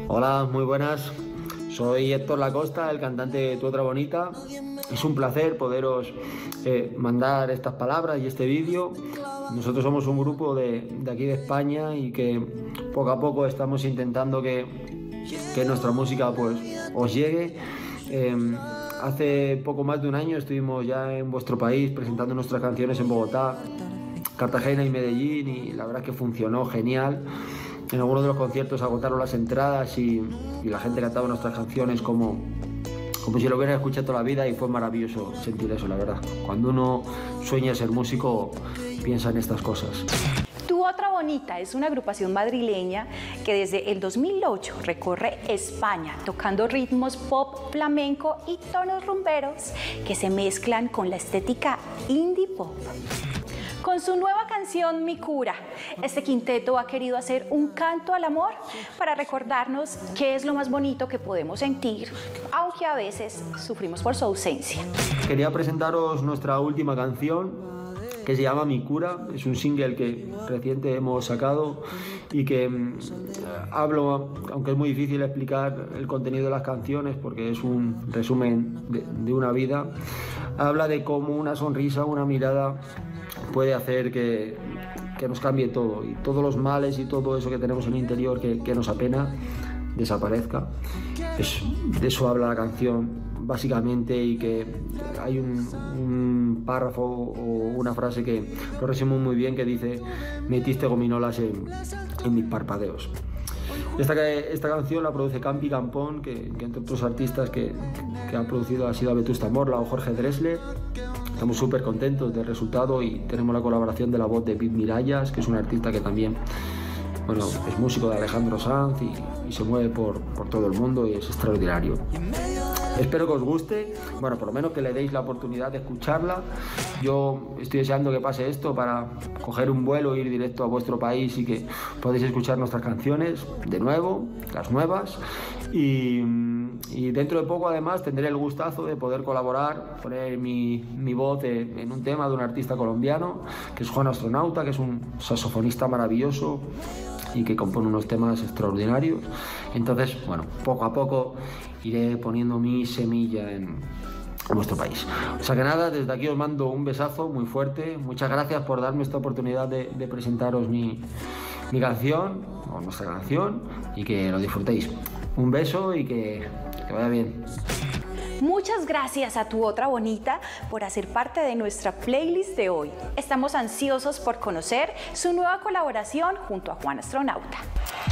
Hola, muy buenas. Soy Héctor Lacosta, el cantante de Tu Otra Bonita. Es un placer poderos mandar estas palabras y este vídeo. Nosotros somos un grupo de aquí de España y que poco a poco estamos intentando que nuestra música pues os llegue. Hace poco más de un año estuvimos ya en vuestro país presentando nuestras canciones en Bogotá, Cartagena y Medellín, y la verdad que funcionó genial. En algunos de los conciertos agotaron las entradas y la gente cantaba nuestras canciones como si lo hubieran escuchado toda la vida, y fue maravilloso sentir eso, la verdad. Cuando uno sueña ser músico, piensa en estas cosas. Tu Otra Bonita es una agrupación madrileña que desde el 2008 recorre España tocando ritmos pop, flamenco y tonos rumberos que se mezclan con la estética indie pop. Con su nueva canción Mi Cura, este quinteto ha querido hacer un canto al amor para recordarnos qué es lo más bonito que podemos sentir, aunque a veces sufrimos por su ausencia. Quería presentaros nuestra última canción, que se llama Mi Cura. Es un single que reciente hemos sacado y que hablo, aunque es muy difícil explicar el contenido de las canciones porque es un resumen de una vida, habla de cómo una sonrisa, una mirada puede hacer que nos cambie todo, y todos los males y todo eso que tenemos en el interior que nos apena desaparezca. De eso habla la canción básicamente, y que hay un párrafo o una frase que lo resume muy bien, que dice: metiste gominolas en mis parpadeos. Esta canción la produce Campi Campón, que entre otros artistas que ha producido ha sido a Vetusta Morla o Jorge Drexler. Estamos súper contentos del resultado y tenemos la colaboración de la voz de Pete Mirallas, que es un artista que también, bueno, es músico de Alejandro Sanz y se mueve por todo el mundo y es extraordinario. Espero que os guste, bueno, por lo menos que le deis la oportunidad de escucharla. Yo estoy deseando que pase esto para coger un vuelo e ir directo a vuestro país y que podáis escuchar nuestras canciones de nuevo, las nuevas. Y dentro de poco además tendré el gustazo de poder colaborar, poner mi voz en un tema de un artista colombiano, que es Juan Astronauta, que es un saxofonista maravilloso y que compone unos temas extraordinarios. Entonces, bueno, poco a poco iré poniendo mi semilla en vuestro país. O sea que nada, desde aquí os mando un besazo muy fuerte. Muchas gracias por darme esta oportunidad de presentaros mi canción, o nuestra canción, y que lo disfrutéis. Un beso y que vaya bien. Muchas gracias a Tu Otra Bonita por hacer parte de nuestra playlist de hoy. Estamos ansiosos por conocer su nueva colaboración junto a Juan Astronauta.